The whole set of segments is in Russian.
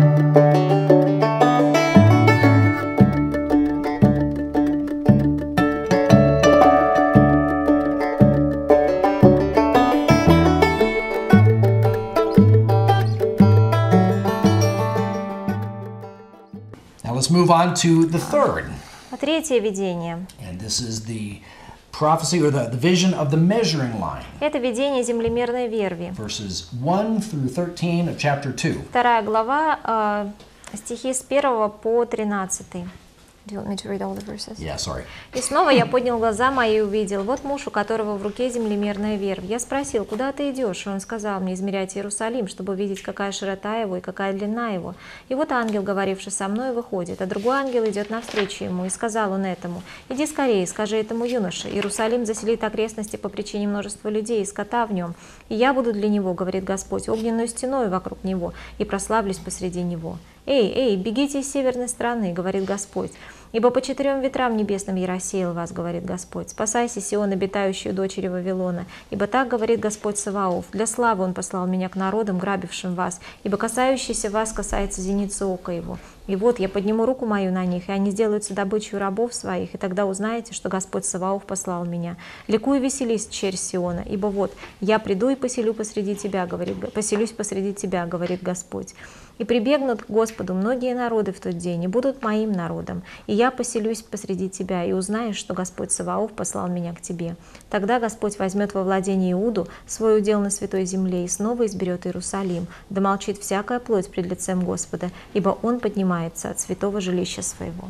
Now let's move on to the third. Третье видение. And this is the prophecy or the vision of the measuring line. Это видение землемерной верви. Verses 1 through 13 of chapter 2. Вторая глава, стихи с 1 по 13. Do you want me to read all the verses? Yeah, sorry. «И снова я поднял глаза мои и увидел, вот муж, у которого в руке землемерная вервь. Я спросил, куда ты идешь? И он сказал мне, измерять Иерусалим, чтобы увидеть, какая широта его и какая длина его. И вот ангел, говоривший со мной, выходит, а другой ангел идет навстречу ему. И сказал он этому, иди скорее, скажи этому юноше, Иерусалим заселит окрестности по причине множества людей и скота в нем. И я буду для него, говорит Господь, огненной стеной вокруг него, и прославлюсь посреди него. Эй, эй, бегите из северной страны, говорит Господь. Ибо по 4 ветрам небесным я рассеял вас, говорит Господь. Спасайся, Сион, обитающую дочери Вавилона. Ибо так говорит Господь Саваоф. Для славы Он послал меня к народам, грабившим вас. Ибо касающийся вас касается зеницы ока его. И вот я подниму руку мою на них, и они сделаются добычей рабов своих, и тогда узнаете, что Господь Саваоф послал меня. Ликуй и веселись, черь Сиона, ибо вот я приду и поселюсь посреди тебя, говорит Господь. И прибегнут к Господу многие народы в тот день, и будут моим народом. И я поселюсь посреди тебя, и узнаешь, что Господь Саваоф послал меня к тебе. Тогда Господь возьмет во владение Иуду, свой удел на святой земле, и снова изберет Иерусалим. Да молчит всякая плоть пред лицем Господа, ибо Он поднимается от святого жилища своего».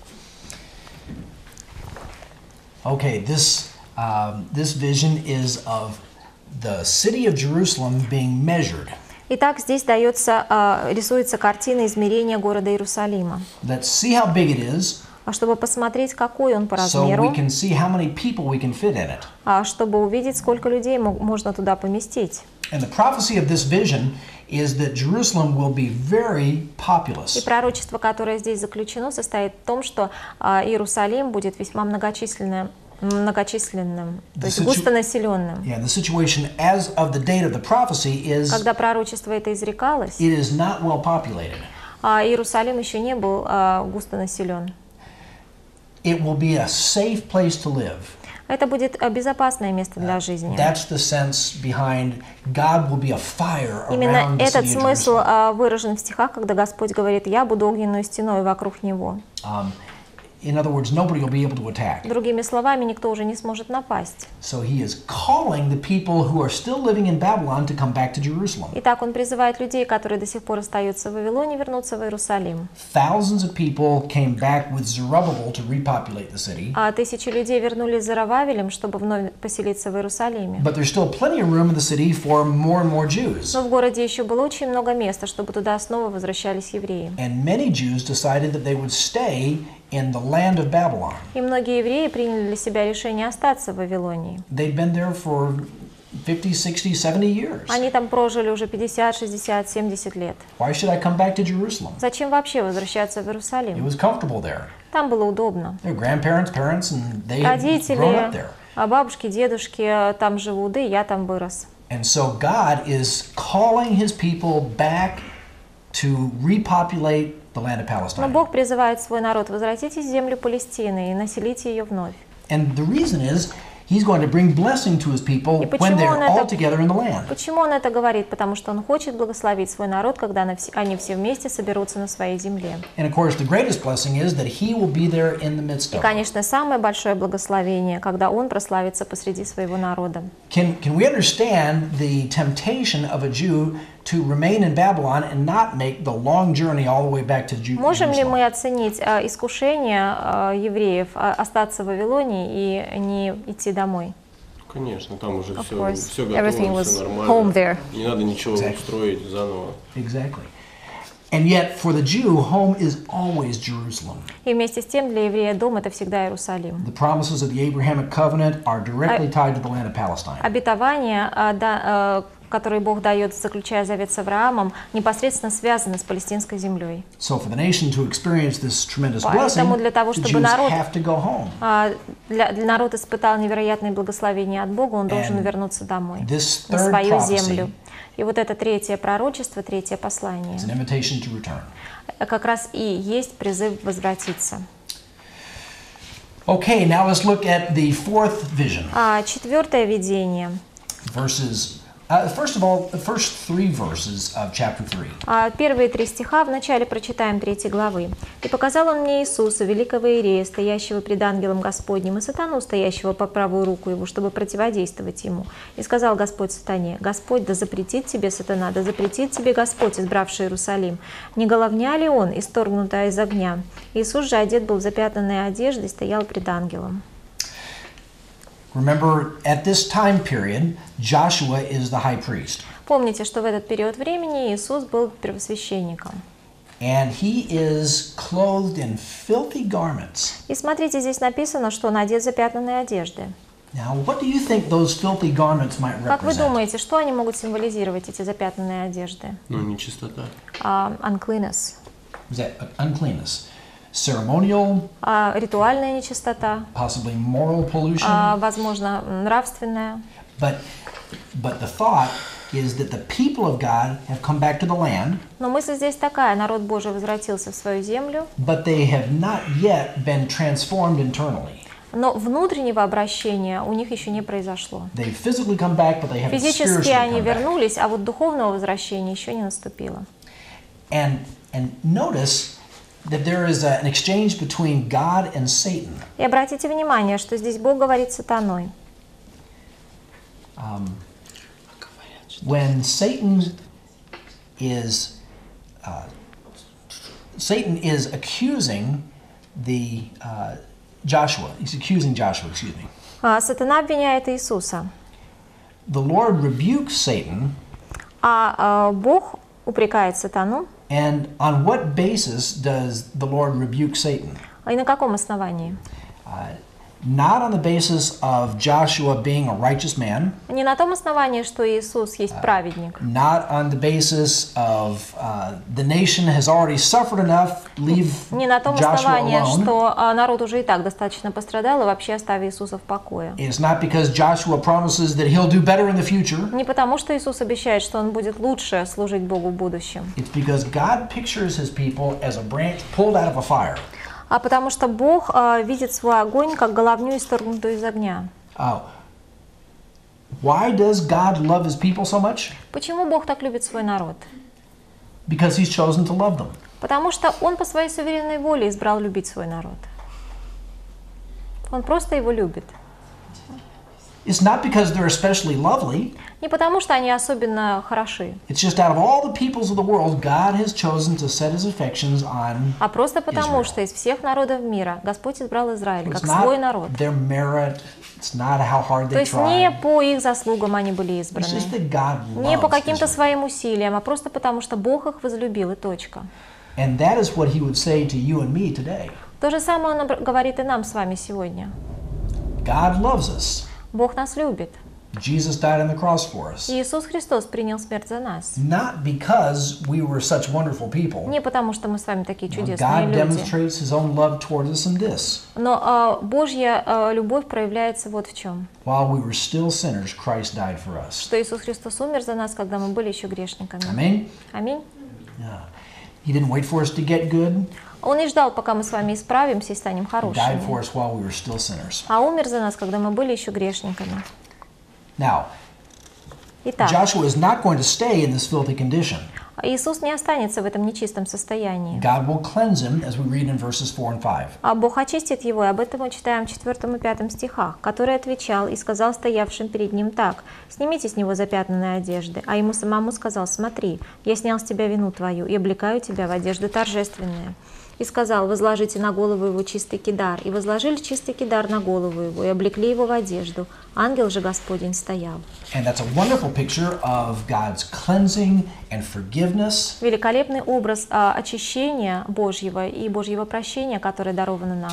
Okay, this vision is of the city of Jerusalem being measured. Итак, здесь рисуется картина измерения города Иерусалима. Let's see how big it is, чтобы посмотреть, какой он по so размеру, we can see how many people we can fit in it. Чтобы увидеть, сколько людей можно туда поместить. And the prophecy of this vision is that Jerusalem will be very populous. И пророчество, которое здесь заключено, состоит в том, что Иерусалим будет весьма многочисленным, то есть густонаселенным. Yeah, the situation as of the date of the prophecy is Когда пророчество это изрекалось, it is not well populated. Иерусалим еще не был густонаселен. It will be a safe place to live. Это будет безопасное место для жизни. That's the sense behind God will be a fire Именно around the этот city of смысл Jerusalem. выражен в стихах, когда Господь говорит: «Я буду огненной стеной вокруг него». In other words, nobody will be able to attack. Другими словами, никто уже не сможет напасть. So he is calling the people who are still living in Babylon to come back to Jerusalem. Итак, он призывает людей, которые до сих пор остаются в Вавилоне, вернуться в Иерусалим. Thousands of people came back with Zerubbabel to repopulate the city. Тысячи людей вернулись за Рававелем, чтобы вновь поселиться в Иерусалиме. But there's still plenty of room in the city for more and more Jews. Но в городе еще было очень много места, чтобы туда снова возвращались евреи. And many Jews decided that they would stay in the land of Babylon. И многие евреи приняли для себя решение остаться в Вавилонии. They'd been there for 50, 60, 70 years. Они там прожили уже 50, 60, 70 лет. Why should I come back to Jerusalem? Зачем вообще возвращаться в It Иерусалим? was comfortable there. Там было удобно. Their grandparents, parents, and they had grown up Родители, there. бабушки, дедушки там живут, да и я там вырос. And so God is calling his people back to repopulate the land of Но Palestine. Бог призывает свой народ: возвратитесь в землю Палестины и населите ее вновь. And the reason is he's going to bring blessing to his people when they're all together in the land. Почему он это говорит? Потому что он хочет благословить свой народ, когда они все вместе соберутся на своей земле. And of course, the greatest blessing is that he will be there in the midst И, of it. конечно, самое большое благословение, когда он прославится посреди своего народа. Can we understand the temptation of a Jew to remain in Babylon and not make the long journey all the way back to Можем ли Jerusalem? мы оценить искушение евреев остаться в Вавилоне и не идти домой? Конечно, там уже Of все course. готово, Everything was все home нормально. there. Не надо ничего Exactly. устроить заново. Exactly. And yet, for the Jew, home is always Jerusalem. И вместе с тем для еврея дом — это всегда Иерусалим. The promises of the Abrahamic covenant are directly tied to the land of Palestine. Обетования, которые Бог дает, заключая завет с Авраамом, непосредственно связаны с палестинской землей. So for the nation to experience this tremendous Поэтому blessing, для того, the чтобы Jews народ, have to go home. народ испытал невероятное благословение от Бога, он должен And вернуться домой, this на third свою prophecy землю. И вот это третье пророчество, третье послание, is an invitation to return. как раз и есть призыв возвратиться. Okay, now let's look at the fourth vision. Четвертое видение. First of all, the first 3 verses of chapter 3. Первые 3 стиха вначале прочитаем 3 главы. «И показал он мне Иисуса, великого Иерея, стоящего пред ангелом Господним, и сатану, стоящего по правую руку его, чтобы противодействовать ему. И сказал Господь сатане: Господь, да запретит тебе, сатана, да запретит тебе Господь, избравший Иерусалим. Не головня ли он, исторгнутая из огня? Иисус же одет был в запятнанные одежды и стоял пред ангелом». Remember, at this time period, Joshua is the high priest. Помните, что в этот период времени Иисус был первосвященником. And he is clothed in filthy garments. И смотрите, здесь написано, что он одет в запятнанные одежды. Now, what do you think those filthy garments might Как вы represent? думаете, что они могут символизировать, эти запятнанные одежды? Ну, нечистота. Uncleanness. Is that uncleanness? Ceremonial, Ритуальная нечистота, possibly moral pollution. возможно, нравственная. But the thought is that the people of God have come back to the land, Но мысль здесь такая: народ Божий возвратился в свою землю, but they have not yet been transformed internally. но внутреннего обращения у них еще не произошло. They physically come back, but they haven't Физически spiritually они come back. вернулись, а вот духовного возвращения еще не наступило. And notice that there is an exchange between God and Satan. И обратите внимание, что здесь Бог говорит с сатаной. When Satan is accusing Joshua. He's accusing Joshua, excuse me. Сатана обвиняет Иисуса, The Lord rebukes Satan, а Бог упрекает сатану. and on what basis does the Lord rebuke Satan? И на каком основании? Not on the basis of Joshua being a righteous man, Не на том основании, что Иисус есть праведник. not on the basis of the nation has already suffered enough, leave Не на том Joshua основании, alone. что народ уже и так достаточно пострадал, и вообще оставь Иисуса в покое. It's not because Joshua promises that he'll do better in the future. Не потому, что Иисус обещает, что он будет лучше служить Богу в будущем, It's because God pictures his people as a branch pulled out of a fire. а потому что Бог видит свой огонь как головню, исторгнутую из огня. Why does God love his people so much? Почему Бог так любит свой народ? Because he's chosen to love them. Потому что Он по своей суверенной воле избрал любить свой народ. Он просто его любит. It's not because they're especially lovely. Не потому, что они особенно хороши, It's just out of all the peoples of the world, God has chosen to set his affections on а просто потому, Israel. что из всех народов мира Господь избрал Израиль It's как свой not народ. their merit. It's not how hard То they есть не try. по их заслугам они были It's избраны, just that God не по loves каким-то Israel. своим усилиям, а просто потому, что Бог их возлюбил, и точка. And that is what he would say to you and me today. То же самое Он говорит и нам с вами сегодня. God loves us. Бог нас любит. Jesus died on the cross for us. И Иисус Христос принял смерть за нас. Not because we were such wonderful people. Не потому, что мы с вами такие No, чудесные God люди. demonstrates his own love toward us in this. Но Божья любовь проявляется вот в чем. While we were still sinners, Christ died for us. Что Иисус Христос умер за нас, когда мы были еще грешниками. Amen? Аминь. Yeah. He didn't wait for us to get good. Он не ждал, пока мы с вами исправимся и станем He died хорошими, for us while we were still sinners. а умер за нас, когда мы были еще грешниками. Now, Итак, Joshua is not going to stay in this filthy condition. Иисус не останется в этом нечистом состоянии. God will cleanse him, as we read in verses 4 and 5. А Бог очистит его, и об этом мы читаем в 4 и 5 стихах, который отвечал и сказал стоявшим перед ним так: «Снимите с него запятнанные одежды». А ему самому сказал: «Смотри, я снял с тебя вину твою и облекаю тебя в одежды торжественные». И сказал: «Возложите на голову его чистый кидар». И возложили чистый кидар на голову его, и облекли его в одежду. Ангел же Господень стоял. And that's a wonderful picture of God's cleansing and forgiveness. Великолепный образ очищения Божьего и Божьего прощения, которое даровано нам.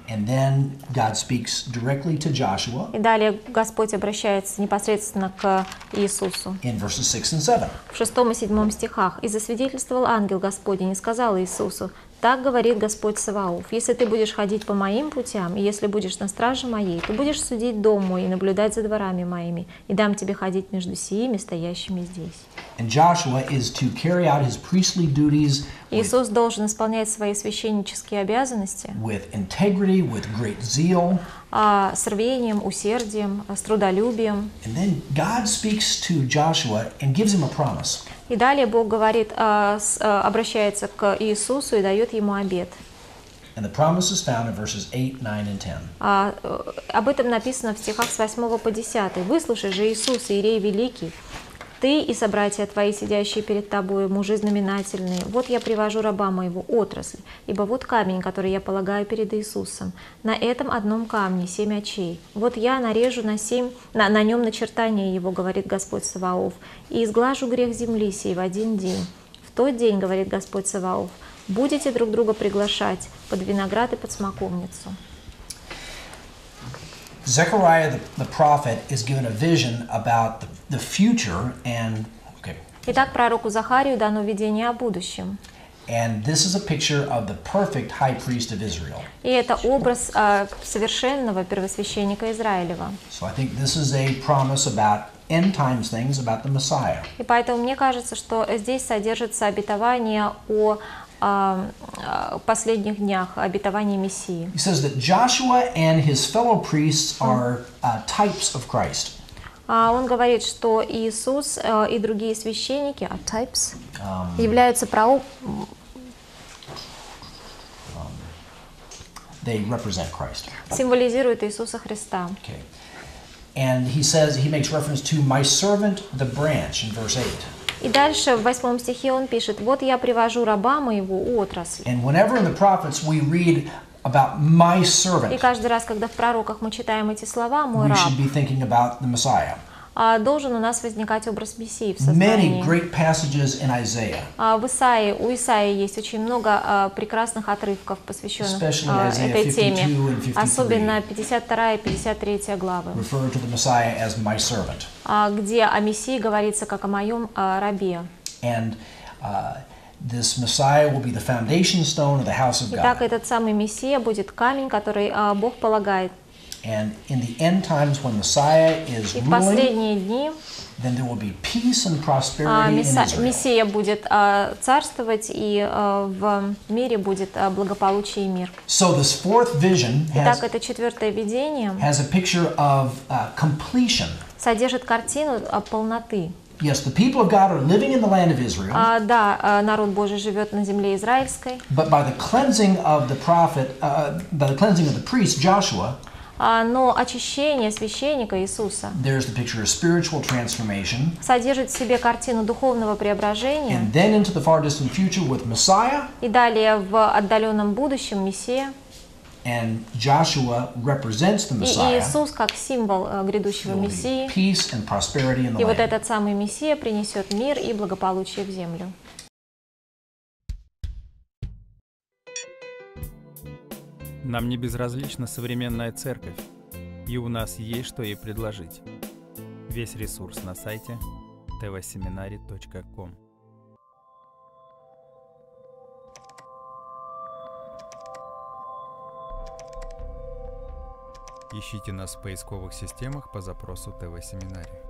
And then God speaks directly to Joshua И далее Господь обращается непосредственно к Иисусу. in verses 6 and 7. В 6 и 7 стихах. «И засвидетельствовал ангел Господень и сказал Иисусу: так говорит Господь Саваоф, если ты будешь ходить по моим путям, и если будешь на страже моей, то будешь судить дом мой и наблюдать за дворами моими, и дам тебе ходить между сими, стоящими здесь». And Joshua is to carry out his priestly duties Иисус должен исполнять свои священнические обязанности with integrity, with great zeal. с рвением, усердием, с трудолюбием. And then God speaks to Joshua and gives him a promise. И далее Бог говорит, обращается к Иисусу и дает ему обет. And the promise is found in verses 8, 9, and 10. Об этом написано в стихах с 8 по 10. «Выслушай же, Иисус, Иерей Великий, ты и собратья твои, сидящие перед тобой, мужи знаменательные, вот я привожу раба моего, отрасль, ибо вот камень, который я полагаю перед Иисусом. На этом одном камне 7 очей. Вот я нарежу на нем начертание его, говорит Господь Саваоф, и изглажу грех земли сей в один день. В тот день, говорит Господь Саваоф, будете друг друга приглашать под виноград и под смоковницу». Zechariah the prophet is given a vision about the future and Итак, пророку Захарию дано видение о будущем. and this is a picture of the perfect high priest of Israel. И это образ совершенного первосвященника Израилева. So I think this is a promise about end times things about the Messiah. И поэтому мне кажется, что здесь содержится обетование о последних днях, обетование Мессии. He says that Joshua and his fellow priests are types of Christ. Он говорит, что Иисус и другие священники, являются They represent Christ. символизируют Иисуса Христа. Okay. And he says, he makes reference to my servant, the branch, in verse 8. И дальше в 8 стихе он пишет: «Вот я привожу раба моего, отрасль». And whenever in the prophets we read about my И servant, каждый раз, когда в пророках мы читаем эти слова, «мой we раб», should be thinking about the Messiah. должен у нас возникать образ Мессии в Many сознании. great passages in Isaiah, У Исаии есть очень много прекрасных отрывков, посвященных Especially Isaiah этой 52 теме, and 53. особенно 52 и 53 главы, refer to the Messiah as my servant. Где о Мессии говорится как о моем рабе. And this Messiah will be the foundation stone of the house of Итак, God. этот самый Мессия будет камень, который Бог полагает. And in the end times, when Messiah is И в ruling, последние дни then there will be peace and prosperity in Israel. Мессия будет царствовать, и в мире будет благополучие и мир. So this fourth vision Итак, это четвертое видение has a picture of completion. содержит картину полноты. Yes, the people of God are living in the land of Israel, Да, народ Божий живет на земле израильской, but by the cleansing of the prophet, by the cleansing of the priest Joshua, но очищение священника Иисуса there's the picture of spiritual transformation. содержит в себе картину духовного преображения, And then into the far distant future with Messiah, и далее в отдаленном будущем Мессия, and Joshua represents the и Messiah. Иисус как символ грядущего There will be Мессии. peace and prosperity in the И вот land. этот самый Мессия принесет мир и благополучие в землю. Нам не безразлична современная церковь, и у нас есть что ей предложить. Весь ресурс на сайте tvseminary.com. Ищите нас в поисковых системах по запросу ТВ Семинарий.